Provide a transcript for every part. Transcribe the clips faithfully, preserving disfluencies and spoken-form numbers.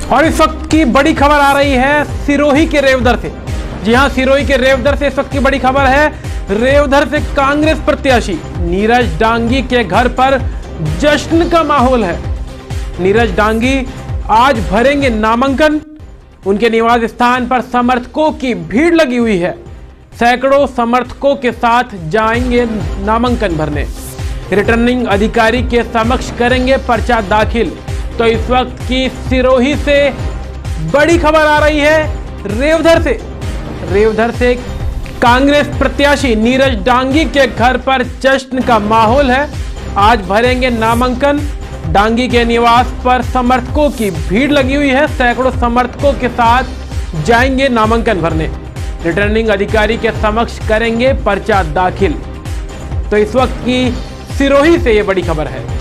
और इस वक्त की बड़ी खबर आ रही है सिरोही के रेवदर से। जी हां, सिरोही के रेवदर से इस वक्त की बड़ी खबर है। रेवदर से कांग्रेस प्रत्याशी नीरज डांगी के घर पर जश्न का माहौल है। नीरज डांगी आज भरेंगे नामांकन। उनके निवास स्थान पर समर्थकों की भीड़ लगी हुई है। सैकड़ों समर्थकों के साथ जाएंगे नामांकन भरने। रिटर्निंग अधिकारी के समक्ष करेंगे पर्चा दाखिल। तो इस वक्त की सिरोही से बड़ी खबर आ रही है रेवदर से। रेवदर से कांग्रेस प्रत्याशी नीरज डांगी के घर पर जश्न का माहौल है। आज भरेंगे नामांकन। डांगी के निवास पर समर्थकों की भीड़ लगी हुई है। सैकड़ों समर्थकों के साथ जाएंगे नामांकन भरने। रिटर्निंग अधिकारी के समक्ष करेंगे पर्चा दाखिल। तो इस वक्त की सिरोही से यह बड़ी खबर है।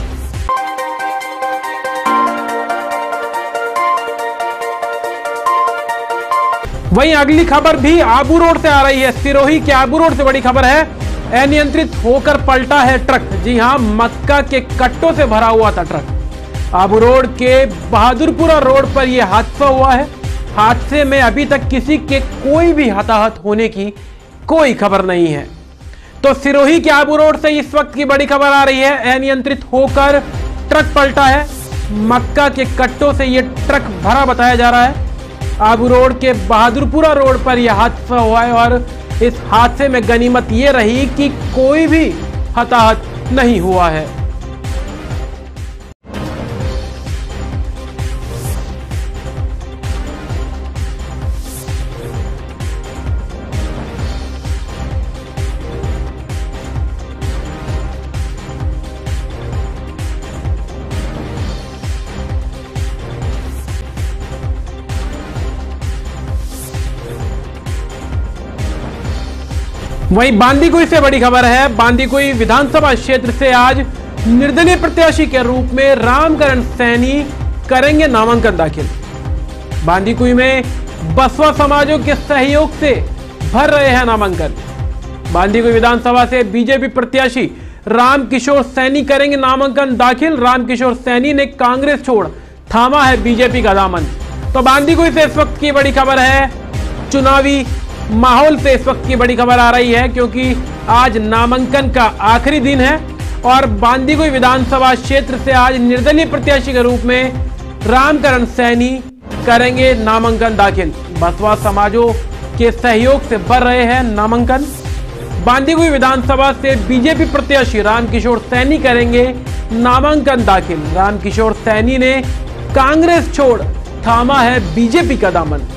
वहीं अगली खबर भी आबू रोड से आ रही है। सिरोही के आबू रोड से बड़ी खबर है। अनियंत्रित होकर पलटा है ट्रक। जी हां, मक्का के कट्टों से भरा हुआ था ट्रक। आबू रोड के बहादुरपुरा रोड पर यह हादसा हुआ है। हादसे में अभी तक किसी के कोई भी हताहत होने की कोई खबर नहीं है। तो सिरोही के आबू रोड से इस वक्त की बड़ी खबर आ रही है। अनियंत्रित होकर ट्रक पलटा है। मक्का के कट्टों से यह ट्रक भरा बताया जा रहा है। आबू रोड के बहादुरपुरा रोड पर यह हादसा हुआ है और इस हादसे में गनीमत यह रही कि कोई भी हताहत नहीं हुआ है। वहीं बांदीकुई से बड़ी खबर है। बांदीकुई विधानसभा क्षेत्र से आज निर्दलीय प्रत्याशी के रूप में रामकरण सैनी करेंगे नामांकन दाखिल। बांदीकुई में बसवा समाजों के सहयोग से भर रहे हैं नामांकन। बांदीकुई विधानसभा से बीजेपी प्रत्याशी रामकिशोर सैनी करेंगे नामांकन दाखिल। रामकिशोर सैनी ने कांग्रेस छोड़ थामा है बीजेपी का दामन। तो बांदीकुई से इस वक्त की बड़ी खबर है। चुनावी माहौल से इस वक्त की बड़ी खबर आ रही है, क्योंकि आज नामांकन का आखिरी दिन है और बांदीकुई विधानसभा क्षेत्र से आज निर्दलीय प्रत्याशी के रूप में रामकरण सैनी करेंगे नामांकन दाखिल। बसवा समाजों के सहयोग से भर रहे हैं नामांकन। बांदीकुई विधानसभा से बीजेपी प्रत्याशी रामकिशोर सैनी करेंगे नामांकन दाखिल। रामकिशोर सैनी ने कांग्रेस छोड़ थामा है बीजेपी का दामन।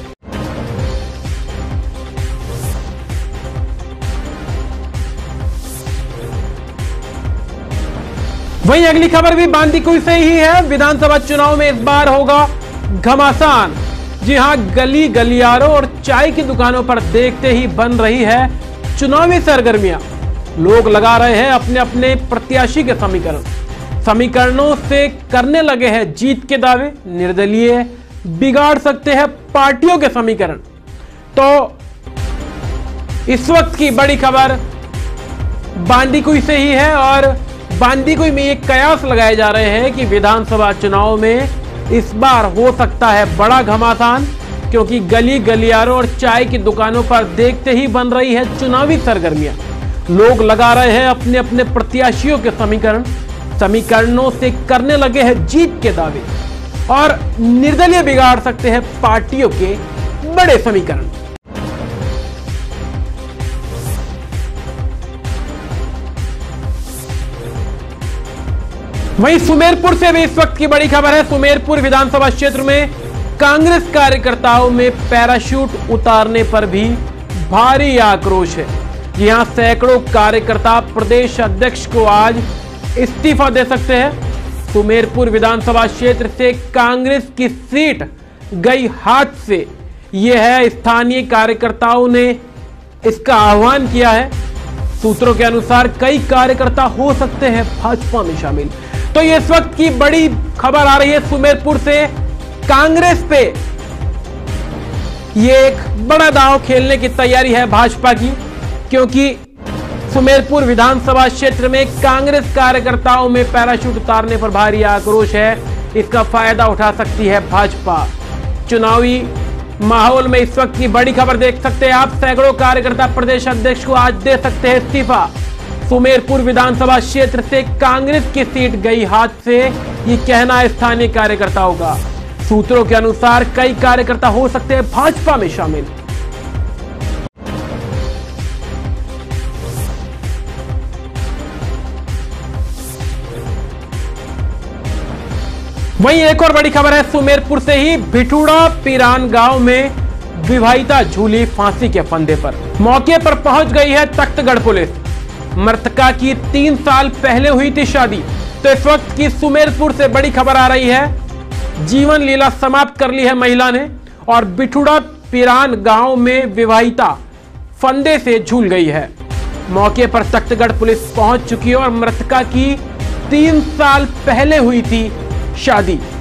वहीं अगली खबर भी बांदीकुई से ही है। विधानसभा चुनाव में इस बार होगा घमासान। जी हां, गली गलियारों और चाय की दुकानों पर देखते ही बन रही है चुनावी सरगर्मियां। लोग लगा रहे हैं अपने अपने प्रत्याशी के समीकरण। समीकरणों से करने लगे हैं जीत के दावे। निर्दलीय बिगाड़ सकते हैं पार्टियों के समीकरण। तो इस वक्त की बड़ी खबर बांदीकुई से ही है और बांदीकुई में एक कयास लगाए जा रहे हैं कि विधानसभा चुनाव में इस बार हो सकता है बड़ा घमासान, क्योंकि गली गलियारों और चाय की दुकानों पर देखते ही बन रही है चुनावी सरगर्मियां। लोग लगा रहे हैं अपने अपने प्रत्याशियों के समीकरण। समीकरणों से करने लगे हैं जीत के दावे और निर्दलीय बिगाड़ सकते हैं पार्टियों के बड़े समीकरण। वहीं सुमेरपुर से भी इस वक्त की बड़ी खबर है। सुमेरपुर विधानसभा क्षेत्र में कांग्रेस कार्यकर्ताओं में पैराशूट उतारने पर भी भारी आक्रोश है। यहां सैकड़ों कार्यकर्ता प्रदेश अध्यक्ष को आज इस्तीफा दे सकते हैं। सुमेरपुर विधानसभा क्षेत्र से कांग्रेस की सीट गई हाथ से। यह है, स्थानीय कार्यकर्ताओं ने इसका आह्वान किया है। सूत्रों के अनुसार कई कार्यकर्ता हो सकते हैं भाजपा में शामिल। तो ये इस वक्त की बड़ी खबर आ रही है सुमेरपुर से। कांग्रेस पे ये एक बड़ा दांव खेलने की तैयारी है भाजपा की, क्योंकि सुमेरपुर विधानसभा क्षेत्र में कांग्रेस कार्यकर्ताओं में पैराशूट उतारने पर भारी आक्रोश है। इसका फायदा उठा सकती है भाजपा। चुनावी माहौल में इस वक्त की बड़ी खबर देख सकते हैं आप। सैकड़ों कार्यकर्ता प्रदेश अध्यक्ष को आज दे सकते हैं इस्तीफा। सुमेरपुर विधानसभा क्षेत्र से कांग्रेस की सीट गई हाथ से, ये कहना है स्थानीय कार्यकर्ताओं का। सूत्रों के अनुसार कई कार्यकर्ता हो सकते हैं भाजपा में शामिल। वहीं एक और बड़ी खबर है सुमेरपुर से ही। भिठूड़ा पिरान गांव में विवाहिता झूली फांसी के फंदे पर। मौके पर पहुंच गई है तख्तगढ़ पुलिस। मृतका की तीन साल पहले हुई थी शादी। तो इस वक्त की सुमेरपुर से बड़ी खबर आ रही है। जीवन लीला समाप्त कर ली है महिला ने और भिठूड़ा पिरान गांव में विवाहिता फंदे से झूल गई है। मौके पर तख्तगढ़ पुलिस पहुंच चुकी है और मृतका की तीन साल पहले हुई थी शादी।